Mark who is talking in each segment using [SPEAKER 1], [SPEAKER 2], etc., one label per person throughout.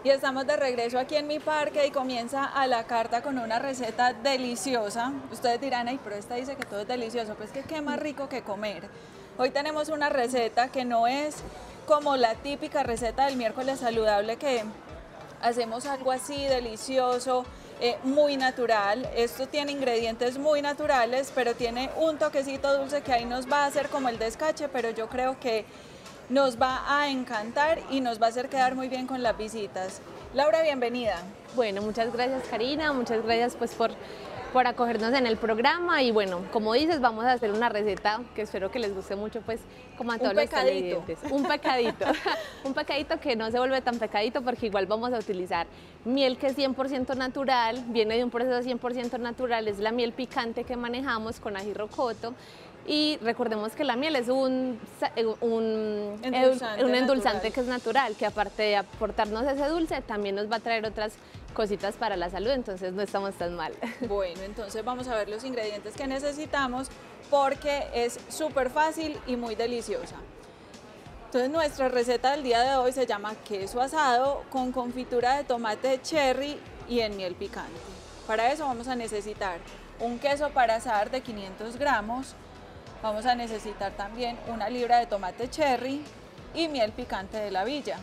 [SPEAKER 1] Y estamos de regreso aquí en mi parque y comienza a la carta con una receta deliciosa. Ustedes dirán, ay, pero esta dice que todo es delicioso. Pues que qué más rico que comer. Hoy tenemos una receta que no es como la típica receta del miércoles saludable que hacemos algo así delicioso, muy natural. Esto tiene ingredientes muy naturales, pero tiene un toquecito dulce que ahí nos va a hacer como el descache, pero yo creo que nos va a encantar y nos va a hacer quedar muy bien con las visitas. Laura, bienvenida.
[SPEAKER 2] Bueno, muchas gracias Karina, muchas gracias pues por acogernos en el programa y bueno, como dices, vamos a hacer una receta que espero que les guste mucho pues como a todos los televidentes. Un pecadito, un pecadito que no se vuelve tan pecadito porque igual vamos a utilizar miel que es 100% natural, viene de un proceso 100% natural, es la miel picante que manejamos con ají rocoto. Y recordemos que la miel es un endulzante que es natural, que aparte de aportarnos ese dulce, también nos va a traer otras cositas para la salud, entonces no estamos tan mal.
[SPEAKER 1] Bueno, entonces vamos a ver los ingredientes que necesitamos porque es súper fácil y muy deliciosa. Entonces nuestra receta del día de hoy se llama queso asado con confitura de tomate cherry y en miel picante. Para eso vamos a necesitar un queso para asar de 500 gramos, vamos a necesitar también una libra de tomate cherry y miel picante de la villa.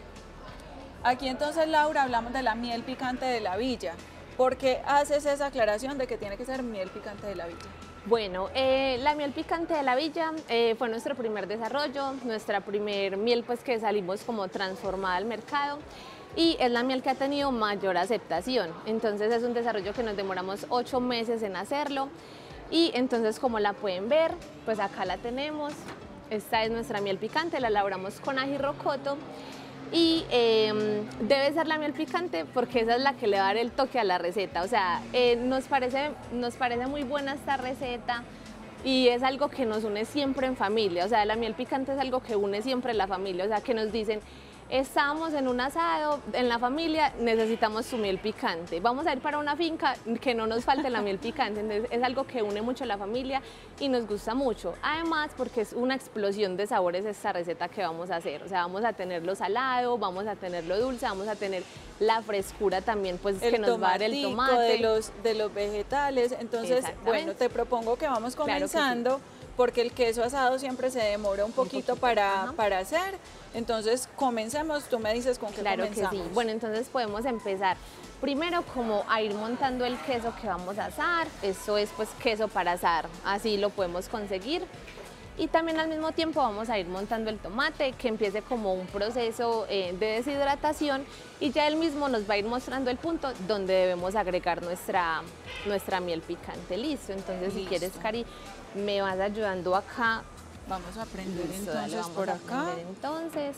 [SPEAKER 1] Aquí entonces, Laura, hablamos de la miel picante de la villa. ¿Por qué haces esa aclaración de que tiene que ser miel picante de la villa?
[SPEAKER 2] Bueno, la miel picante de la villa fue nuestro primer desarrollo, nuestra primer miel pues que salimos como transformada al mercado. Y es la miel que ha tenido mayor aceptación. Entonces es un desarrollo que nos demoramos 8 meses en hacerlo. Y entonces, como la pueden ver, pues acá la tenemos. Esta es nuestra miel picante, la elaboramos con ají rocoto. Y debe ser la miel picante porque esa es la que le va a dar el toque a la receta. O sea, nos parece muy buena esta receta y es algo que nos une siempre en familia. O sea, la miel picante es algo que une siempre la familia. O sea, que nos dicen, estamos en un asado, en la familia, necesitamos su miel picante. Vamos a ir para una finca, que no nos falte la miel picante. Entonces, es algo que une mucho a la familia y nos gusta mucho. Además, porque es una explosión de sabores esta receta que vamos a hacer. O sea, vamos a tener lo salado, vamos a tener lo dulce, vamos a tener la frescura también, pues que nos va a dar el tomate.
[SPEAKER 1] De los vegetales. Entonces, bueno, te propongo que vamos comenzando. Claro que sí. Porque el queso asado siempre se demora un poquito para hacer. Entonces, comencemos, tú me dices con qué comenzamos.
[SPEAKER 2] Claro que sí. Bueno, entonces podemos empezar primero como a ir montando el queso que vamos a asar. Eso es pues queso para asar, así lo podemos conseguir. Y también al mismo tiempo vamos a ir montando el tomate, que empiece como un proceso de deshidratación y ya él mismo nos va a ir mostrando el punto donde debemos agregar nuestra miel picante. Listo, entonces si quieres, Cari, me vas ayudando acá.
[SPEAKER 1] Vamos a prender. Listo, entonces
[SPEAKER 2] vamos
[SPEAKER 1] por
[SPEAKER 2] a
[SPEAKER 1] acá.
[SPEAKER 2] Entonces.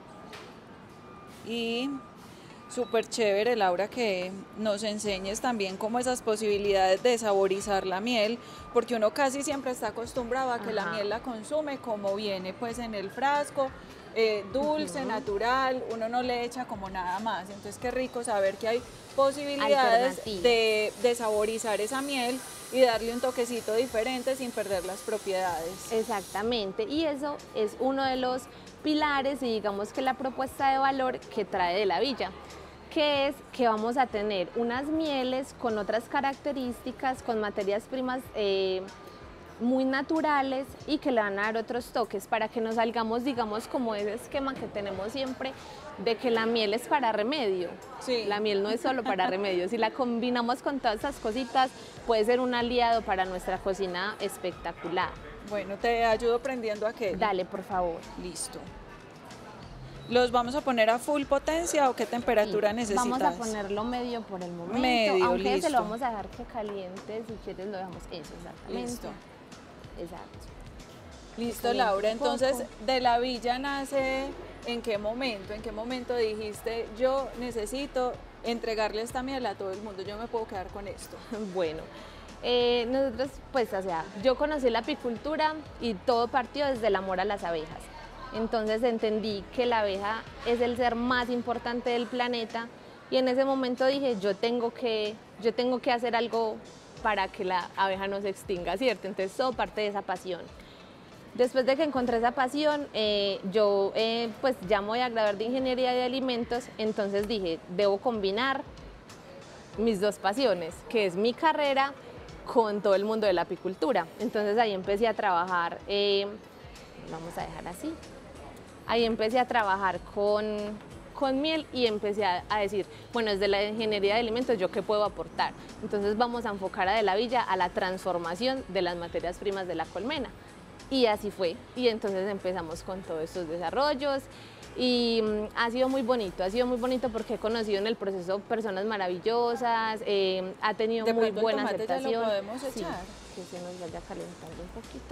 [SPEAKER 1] Y súper chévere, Laura, que nos enseñes también como esas posibilidades de saborizar la miel, porque uno casi siempre está acostumbrado a que la miel la consume como viene pues en el frasco, dulce, natural, uno no le echa como nada más. Entonces qué rico saber que hay posibilidades de saborizar esa miel y darle un toquecito diferente sin perder las propiedades.
[SPEAKER 2] Exactamente, y eso es uno de los pilares y digamos que la propuesta de valor que trae de la villa, que es que vamos a tener unas mieles con otras características, con materias primas muy naturales y que le van a dar otros toques para que nos salgamos, digamos, como ese esquema que tenemos siempre de que la miel es para remedio.
[SPEAKER 1] Sí.
[SPEAKER 2] La miel no es solo para remedio, si la combinamos con todas esas cositas puede ser un aliado para nuestra cocina espectacular.
[SPEAKER 1] Bueno, te ayudo prendiendo aquel.
[SPEAKER 2] Dale, por favor.
[SPEAKER 1] Listo. ¿Los vamos a poner a full potencia o qué temperatura necesitas?
[SPEAKER 2] Vamos a ponerlo medio por el momento,
[SPEAKER 1] medio,
[SPEAKER 2] aunque
[SPEAKER 1] listo.
[SPEAKER 2] se lo vamos a dejar que caliente, si quieres lo dejamos, eso, exactamente.
[SPEAKER 1] Listo.
[SPEAKER 2] Exacto.
[SPEAKER 1] Listo, Laura, entonces de la villa nace, ¿en qué momento? ¿En qué momento dijiste, yo necesito entregarle esta miel a todo el mundo, yo me puedo quedar con esto?
[SPEAKER 2] Bueno, nosotros, pues, o sea, yo conocí la apicultura y todo partió desde el amor a las abejas. Entonces entendí que la abeja es el ser más importante del planeta y en ese momento dije, yo tengo que hacer algo para que la abeja no se extinga, ¿cierto? Entonces todo parte de esa pasión. Después de que encontré esa pasión, yo pues ya me voy a graduar de Ingeniería de Alimentos, entonces dije, debo combinar mis dos pasiones, que es mi carrera con todo el mundo de la apicultura. Entonces ahí empecé a trabajar, vamos a dejar así, ahí empecé a trabajar con miel y empecé a decir, bueno, desde la Ingeniería de Alimentos, ¿yo qué puedo aportar? Entonces vamos a enfocar a De la Villa a la transformación de las materias primas de la colmena. Y así fue, y entonces empezamos con todos estos desarrollos y ha sido muy bonito porque he conocido en el proceso personas maravillosas, ha tenido
[SPEAKER 1] De
[SPEAKER 2] muy
[SPEAKER 1] pronto
[SPEAKER 2] buena
[SPEAKER 1] el tomate
[SPEAKER 2] aceptación.
[SPEAKER 1] ya lo podemos
[SPEAKER 2] Sí,
[SPEAKER 1] echar.
[SPEAKER 2] que se nos vaya calentando un poquito.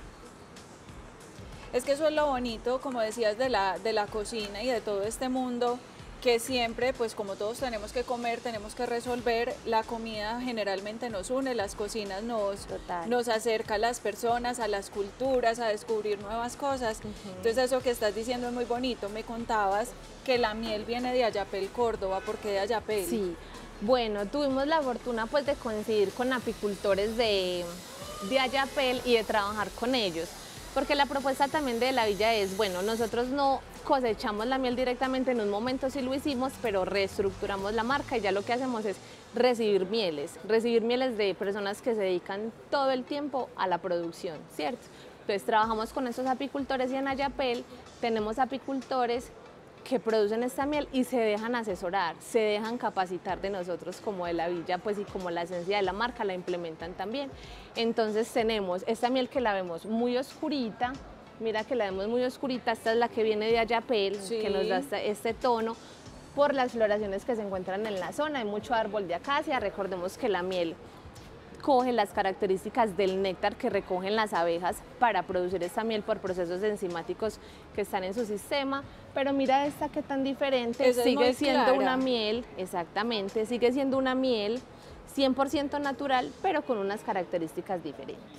[SPEAKER 1] Es que eso es lo bonito, como decías, de la cocina y de todo este mundo, que siempre, pues como todos tenemos que comer, tenemos que resolver, la comida generalmente nos une, las cocinas nos acerca a las personas, a las culturas, a descubrir nuevas cosas. Entonces eso que estás diciendo es muy bonito. Me contabas que la miel viene de Ayapel, Córdoba. ¿Por qué de Ayapel?
[SPEAKER 2] Sí, bueno, tuvimos la fortuna pues de coincidir con apicultores de Ayapel y de trabajar con ellos. Porque la propuesta también de la villa es, bueno, nosotros no cosechamos la miel directamente, en un momento sí lo hicimos, pero reestructuramos la marca y ya lo que hacemos es recibir mieles de personas que se dedican todo el tiempo a la producción, ¿cierto? Entonces trabajamos con estos apicultores y en Ayapel tenemos apicultores que producen esta miel y se dejan asesorar, se dejan capacitar de nosotros como de la villa, pues y como la esencia de la marca la implementan también. Entonces tenemos esta miel que la vemos muy oscurita, mira que la vemos muy oscurita, esta es la que viene de Ayapel,
[SPEAKER 1] sí,
[SPEAKER 2] que nos da este tono por las floraciones que se encuentran en la zona, hay mucho árbol de acacia, recordemos que la miel coge las características del néctar que recogen las abejas para producir esta miel por procesos enzimáticos que están en su sistema, pero mira esta que tan diferente,
[SPEAKER 1] esa
[SPEAKER 2] sigue siendo
[SPEAKER 1] clara.
[SPEAKER 2] una miel, exactamente, sigue siendo una miel 100% natural, pero con unas características diferentes.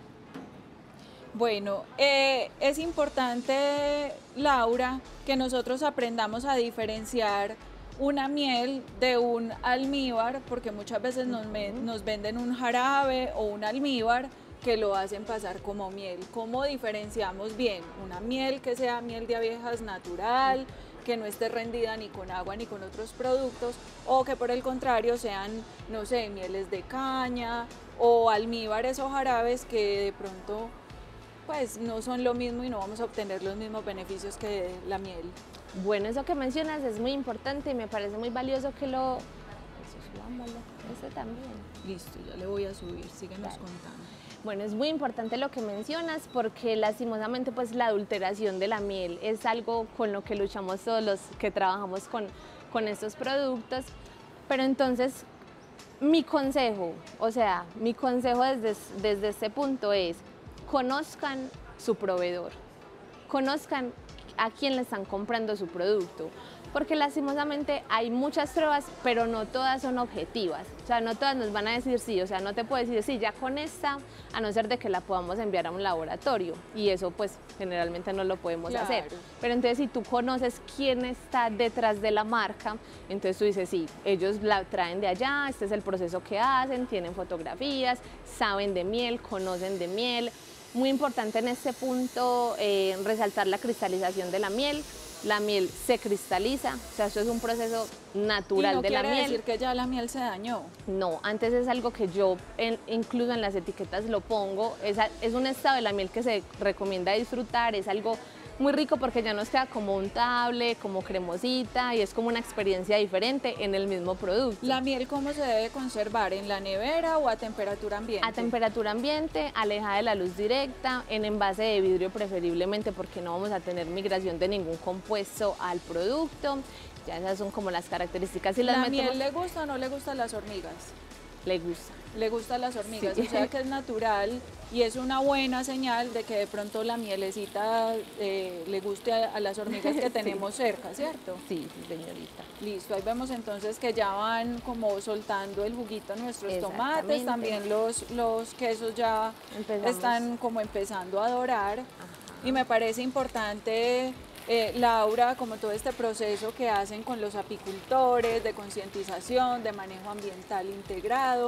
[SPEAKER 1] Bueno, es importante, Laura, que nosotros aprendamos a diferenciar una miel de un almíbar, porque muchas veces nos venden un jarabe o un almíbar que lo hacen pasar como miel. ¿Cómo diferenciamos bien una miel que sea miel de abejas natural, que no esté rendida ni con agua ni con otros productos, o que por el contrario sean, no sé, mieles de caña o almíbares o jarabes que de pronto pues no son lo mismo y no vamos a obtener los mismos beneficios que la miel?
[SPEAKER 2] Bueno, eso que mencionas es muy importante y me parece muy valioso que lo... Eso subámoslo, ese también.
[SPEAKER 1] Listo, ya le voy a subir, síguenos contando.
[SPEAKER 2] Bueno, es muy importante lo que mencionas porque lastimosamente pues la adulteración de la miel es algo con lo que luchamos todos los que trabajamos con estos productos, pero entonces mi consejo desde este punto es conozcan su proveedor, conozcan a quién le están comprando su producto, porque lastimosamente hay muchas pruebas, pero no todas son objetivas, o sea, no todas nos van a decir sí, o sea, no te puedo decir sí, ya con esta, a no ser de que la podamos enviar a un laboratorio, y eso pues generalmente no lo podemos hacer, pero entonces si tú conoces quién está detrás de la marca, entonces tú dices sí, ellos la traen de allá, este es el proceso que hacen, tienen fotografías, saben de miel, conocen de miel. Muy importante en este punto resaltar la cristalización de la miel. La miel se cristaliza, o sea, eso es un proceso natural de la miel.
[SPEAKER 1] ¿Y no quiere decir que ya la miel se dañó?
[SPEAKER 2] No, antes es algo que yo incluso en las etiquetas lo pongo, es un estado de la miel que se recomienda disfrutar, es algo muy rico porque ya nos queda como untable, como cremosita y es como una experiencia diferente en el mismo producto.
[SPEAKER 1] ¿La miel cómo se debe conservar? ¿En la nevera o a temperatura ambiente?
[SPEAKER 2] A temperatura ambiente, alejada de la luz directa, en envase de vidrio preferiblemente porque no vamos a tener migración de ningún compuesto al producto. Ya esas son como las características.
[SPEAKER 1] ¿La miel le gusta o no le gustan las hormigas?
[SPEAKER 2] Le gusta.
[SPEAKER 1] Le gustan las hormigas,
[SPEAKER 2] sí.
[SPEAKER 1] O sea que es natural y es una buena señal de que de pronto la mielecita le guste a las hormigas que tenemos cerca, ¿cierto?
[SPEAKER 2] Sí, señorita.
[SPEAKER 1] Listo, ahí vemos entonces que ya van como soltando el juguito nuestros tomates, también los quesos ya están como empezando a dorar. Ajá. Y me parece importante, Laura, como todo este proceso que hacen con los apicultores de concientización, de manejo ambiental integrado.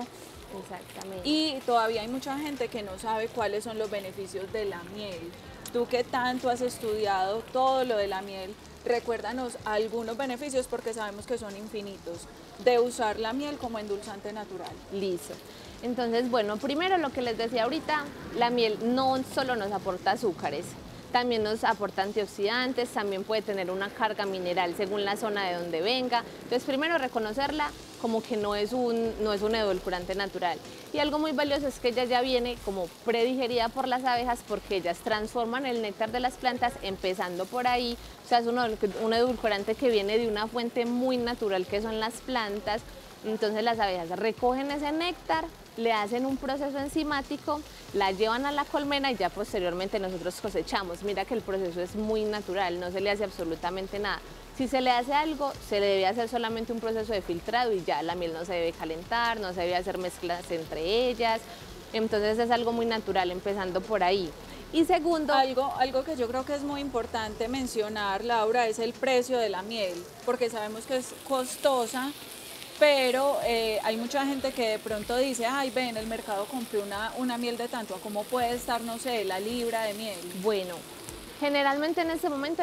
[SPEAKER 2] Exactamente.
[SPEAKER 1] Y todavía hay mucha gente que no sabe cuáles son los beneficios de la miel. Tú que tanto has estudiado todo lo de la miel, recuérdanos algunos beneficios porque sabemos que son infinitos de usar la miel como endulzante natural.
[SPEAKER 2] Listo. Entonces, bueno, primero lo que les decía ahorita, la miel no solo nos aporta azúcares, también nos aporta antioxidantes, también puede tener una carga mineral según la zona de donde venga. Entonces, primero reconocerla como que no es un edulcorante natural. Y algo muy valioso es que ella ya viene como predigerida por las abejas porque ellas transforman el néctar de las plantas empezando por ahí. O sea, es un edulcorante que viene de una fuente muy natural que son las plantas. Entonces las abejas recogen ese néctar, le hacen un proceso enzimático, la llevan a la colmena y ya posteriormente nosotros cosechamos. Mira que el proceso es muy natural, no se le hace absolutamente nada. Si se le hace algo, se le debe hacer solamente un proceso de filtrado y ya la miel no se debe calentar, no se debe hacer mezclas entre ellas. Entonces es algo muy natural, empezando por ahí. Y segundo,
[SPEAKER 1] algo que yo creo que es muy importante mencionar, Laura, es el precio de la miel, porque sabemos que es costosa, pero hay mucha gente que de pronto dice, ay, ve, en el mercado compré una miel de tanto, ¿a cómo puede estar, no sé, la libra de miel?
[SPEAKER 2] bueno, generalmente en este momento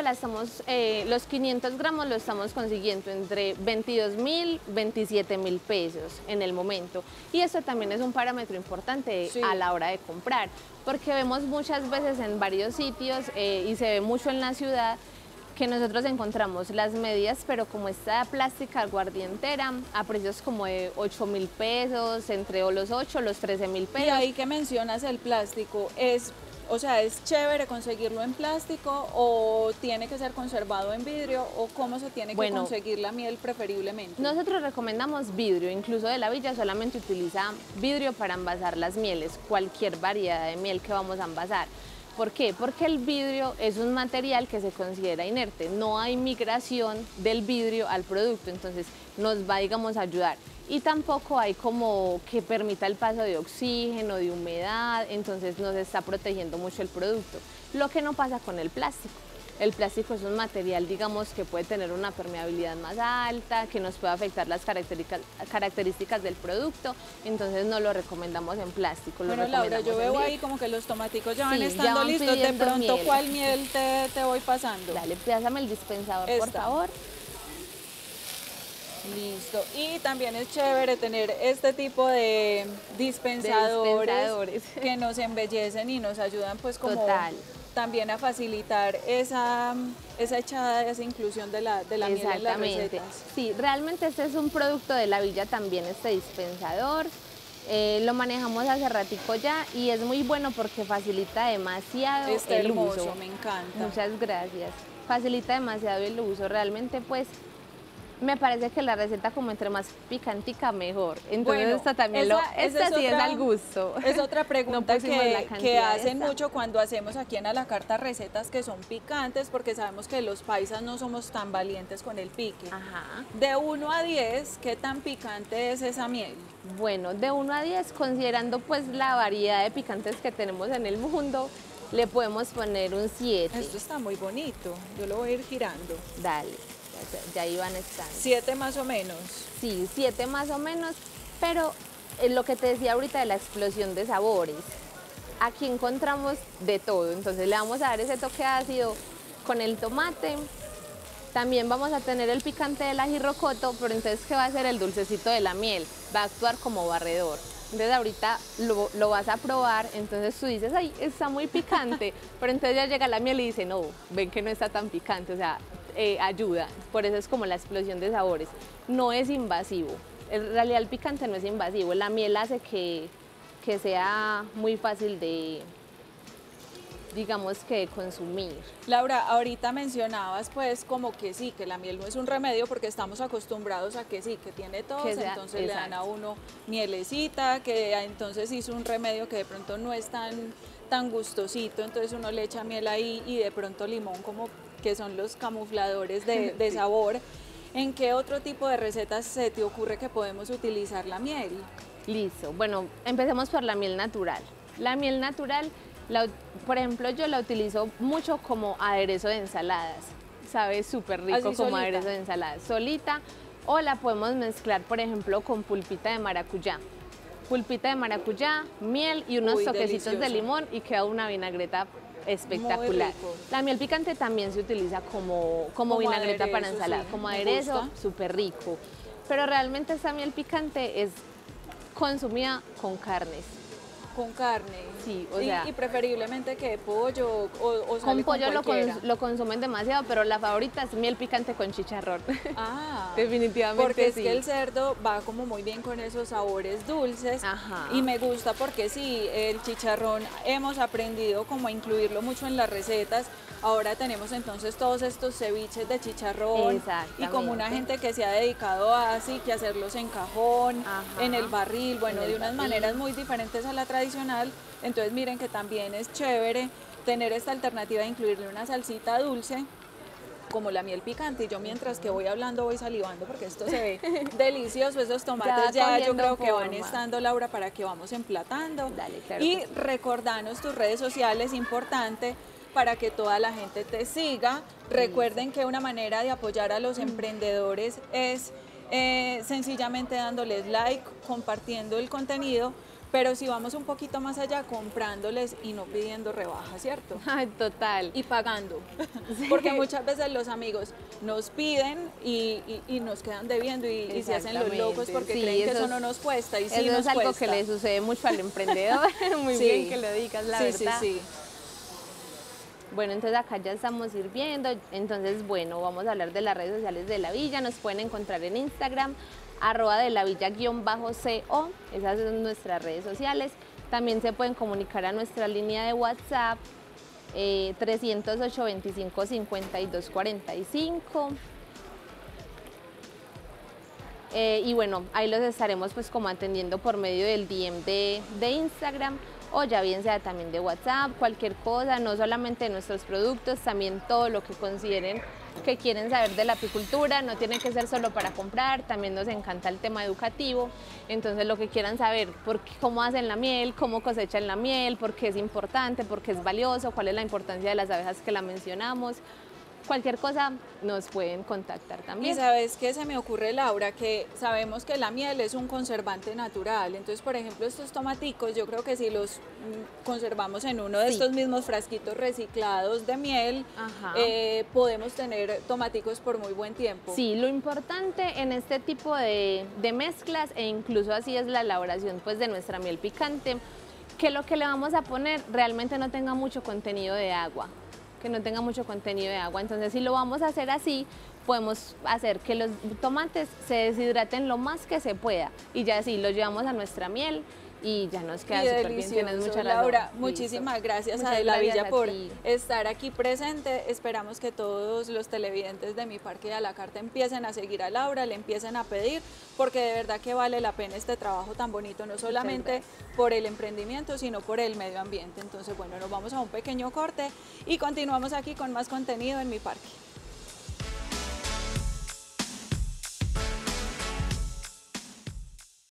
[SPEAKER 2] los 500 gramos lo estamos consiguiendo entre 22.000, 27.000 pesos en el momento. Y eso también es un parámetro importante
[SPEAKER 1] Sí.
[SPEAKER 2] a la hora de comprar, porque vemos muchas veces en varios sitios y se ve mucho en la ciudad que nosotros encontramos las medidas, pero como esta plástica aguardientera, a precios como de 8.000 pesos, entre los 8 los 13.000 pesos.
[SPEAKER 1] Y ahí que mencionas el plástico, o sea, ¿es chévere conseguirlo en plástico o tiene que ser conservado en vidrio o cómo se tiene que conseguir la miel preferiblemente?
[SPEAKER 2] Nosotros recomendamos vidrio, incluso de la Villa solamente utiliza vidrio para envasar las mieles, cualquier variedad de miel que vamos a envasar. ¿Por qué? Porque el vidrio es un material que se considera inerte, no hay migración del vidrio al producto, entonces nos va, digamos, a ayudar. Y tampoco hay como que permita el paso de oxígeno, de humedad, entonces nos está protegiendo mucho el producto. Lo que no pasa con el plástico. El plástico es un material, digamos, que puede tener una permeabilidad más alta, que nos puede afectar las características del producto, entonces no lo recomendamos en plástico.
[SPEAKER 1] Bueno, Laura, yo veo ahí como que los tomaticos ya van estando listos. De pronto, miel. ¿Cuál miel te voy pasando?
[SPEAKER 2] Dale, pásame el dispensador, por favor.
[SPEAKER 1] Listo. Y también es chévere tener este tipo de dispensadores que nos embellecen y nos ayudan pues como también a facilitar esa echada, esa inclusión de la miel en las recetas.
[SPEAKER 2] Sí, realmente este es un producto de la Villa también, este dispensador. Lo manejamos hace ratico ya y es muy bueno porque facilita demasiado el uso.
[SPEAKER 1] Me encanta.
[SPEAKER 2] Muchas gracias. Facilita demasiado el uso, realmente pues me parece que la receta como entre más picantica mejor. Entonces bueno, esta también esta sí es al gusto.
[SPEAKER 1] Es otra pregunta que hacen mucho cuando hacemos aquí en A la Carta recetas que son picantes, porque sabemos que los paisas no somos tan valientes con el pique.
[SPEAKER 2] Ajá.
[SPEAKER 1] De 1 a 10, ¿qué tan picante es esa miel?
[SPEAKER 2] Bueno, de 1 a 10, considerando pues la variedad de picantes que tenemos en el mundo, le podemos poner un 7.
[SPEAKER 1] Esto está muy bonito, yo lo voy a ir girando.
[SPEAKER 2] Dale. Ya iban estando.
[SPEAKER 1] 7 más o menos.
[SPEAKER 2] Sí, 7 más o menos, pero lo que te decía ahorita de la explosión de sabores, aquí encontramos de todo, entonces le vamos a dar ese toque ácido con el tomate, también vamos a tener el picante del ají rocoto, pero entonces ¿qué va a hacer el dulcecito de la miel? Va a actuar como barredor. Entonces ahorita lo vas a probar, entonces tú dices, ay, está muy picante, pero entonces ya llega la miel y dice, no, ven que no está tan picante, o sea, ayuda, por eso es como la explosión de sabores. No es invasivo, en realidad el picante no es invasivo, la miel hace que sea muy fácil de, digamos, que de consumir.
[SPEAKER 1] Laura, ahorita mencionabas pues como que sí, que la miel no es un remedio porque estamos acostumbrados a que sí, que tiene tos, entonces le dan a uno mielecita, que entonces hizo un remedio que de pronto no es tan gustosito, entonces uno le echa miel ahí y de pronto limón, como que son los camufladores de sabor. ¿En qué otro tipo de recetas se te ocurre que podemos utilizar la miel?
[SPEAKER 2] Listo, bueno, empecemos por la miel natural. La miel natural, por ejemplo, yo la utilizo mucho como aderezo de ensaladas, sabe súper rico como aderezo de ensaladas, solita, o la podemos mezclar, por ejemplo, con pulpita de maracuyá. pulpita de maracuyá, miel y unos
[SPEAKER 1] Uy,
[SPEAKER 2] toquecitos de
[SPEAKER 1] delicioso.
[SPEAKER 2] limón y queda una vinagreta espectacular.
[SPEAKER 1] rico.
[SPEAKER 2] La miel picante también se utiliza como
[SPEAKER 1] Como
[SPEAKER 2] vinagreta para
[SPEAKER 1] aderezo,
[SPEAKER 2] ensalada,
[SPEAKER 1] sí,
[SPEAKER 2] como
[SPEAKER 1] me
[SPEAKER 2] aderezo,
[SPEAKER 1] gusta.
[SPEAKER 2] súper rico. Pero realmente esta miel picante es consumida con carnes.
[SPEAKER 1] Con carne.
[SPEAKER 2] Sí, o sea,
[SPEAKER 1] y preferiblemente que pollo o
[SPEAKER 2] con
[SPEAKER 1] sale
[SPEAKER 2] pollo
[SPEAKER 1] cualquiera.
[SPEAKER 2] lo consumen demasiado, pero la favorita es miel picante con chicharrón.
[SPEAKER 1] Ah,
[SPEAKER 2] Definitivamente
[SPEAKER 1] porque es
[SPEAKER 2] sí.
[SPEAKER 1] que el cerdo va como muy bien con esos sabores dulces.
[SPEAKER 2] Ajá.
[SPEAKER 1] Y me gusta porque sí, el chicharrón hemos aprendido como a incluirlo mucho en las recetas. Ahora tenemos entonces todos estos ceviches de chicharrón y como una
[SPEAKER 2] Exactamente.
[SPEAKER 1] gente que se ha dedicado a así que hacerlos en cajón,
[SPEAKER 2] Ajá.
[SPEAKER 1] en el barril, bueno,
[SPEAKER 2] En el
[SPEAKER 1] de unas
[SPEAKER 2] barril.
[SPEAKER 1] maneras muy diferentes a la tradicional. Entonces miren que también es chévere tener esta alternativa de incluirle una salsita dulce como la miel picante. Y yo mientras que voy hablando voy salivando porque esto se ve delicioso. Esos tomates ya yo
[SPEAKER 2] cogiendo
[SPEAKER 1] creo que van
[SPEAKER 2] forma.
[SPEAKER 1] estando, Laura, para que vamos emplatando.
[SPEAKER 2] Dale, claro
[SPEAKER 1] Y
[SPEAKER 2] que sí.
[SPEAKER 1] recordanos tus redes sociales, importante, para que toda la gente te siga. Recuerden que una manera de apoyar a los emprendedores es sencillamente dándoles like, compartiendo el contenido, pero si vamos un poquito más allá, comprándoles y no pidiendo rebaja, ¿cierto?
[SPEAKER 2] Ay, total.
[SPEAKER 1] Y pagando,
[SPEAKER 2] Sí.
[SPEAKER 1] porque muchas veces los amigos nos piden y nos quedan debiendo y se hacen los locos porque
[SPEAKER 2] Sí,
[SPEAKER 1] creen que eso
[SPEAKER 2] es-
[SPEAKER 1] no nos cuesta y sí
[SPEAKER 2] Eso
[SPEAKER 1] nos
[SPEAKER 2] es algo
[SPEAKER 1] cuesta.
[SPEAKER 2] que le sucede mucho al emprendedor. Muy
[SPEAKER 1] Sí.
[SPEAKER 2] bien que lo digas, la
[SPEAKER 1] sí,
[SPEAKER 2] verdad.
[SPEAKER 1] Sí, sí.
[SPEAKER 2] Bueno, entonces acá ya estamos sirviendo. Entonces, bueno, vamos a hablar de las redes sociales de La Villa. Nos pueden encontrar en Instagram, @delavilla_co. Esas son nuestras redes sociales. También se pueden comunicar a nuestra línea de WhatsApp, 308 25 52 45. Y bueno, ahí los estaremos pues como atendiendo por medio del DM de Instagram o ya bien sea también de WhatsApp, cualquier cosa, no solamente de nuestros productos, también todo lo que consideren que quieren saber de la apicultura, no tiene que ser solo para comprar, también nos encanta el tema educativo, entonces lo que quieran saber, cómo hacen la miel, cómo cosechan la miel, por qué es importante, por qué es valioso, cuál es la importancia de las abejas que la mencionamos. Cualquier cosa nos pueden contactar
[SPEAKER 1] Y
[SPEAKER 2] también.
[SPEAKER 1] sabes qué se me ocurre, Laura, que sabemos que la miel es un conservante natural. Entonces, por ejemplo, estos tomaticos, yo creo que si los conservamos en uno de
[SPEAKER 2] Sí.
[SPEAKER 1] estos mismos frasquitos reciclados de miel,
[SPEAKER 2] Ajá.
[SPEAKER 1] podemos tener tomaticos por muy buen tiempo.
[SPEAKER 2] Sí, lo importante en este tipo de mezclas, e incluso así es la elaboración pues, de nuestra miel picante, que lo que le vamos a poner realmente no tenga mucho contenido de agua, que no tenga mucho contenido de agua. Entonces, si lo vamos a hacer así, podemos hacer que los tomates se deshidraten lo más que se pueda y ya así los llevamos a nuestra miel y ya nos queda
[SPEAKER 1] Y
[SPEAKER 2] súper bien.
[SPEAKER 1] delicioso.
[SPEAKER 2] Tienes mucha razón.
[SPEAKER 1] Laura,
[SPEAKER 2] Listo.
[SPEAKER 1] muchísimas gracias
[SPEAKER 2] Muchas
[SPEAKER 1] a De La
[SPEAKER 2] gracias
[SPEAKER 1] Villa
[SPEAKER 2] a
[SPEAKER 1] por
[SPEAKER 2] ti.
[SPEAKER 1] estar aquí presente. Esperamos que todos los televidentes de Mi Parque de a la Carta empiecen a seguir a Laura, le empiecen a pedir, porque de verdad que vale la pena este trabajo tan bonito, no solamente por el emprendimiento, sino por el medio ambiente. Entonces, bueno, nos vamos a un pequeño corte y continuamos aquí con más contenido en Mi Parque.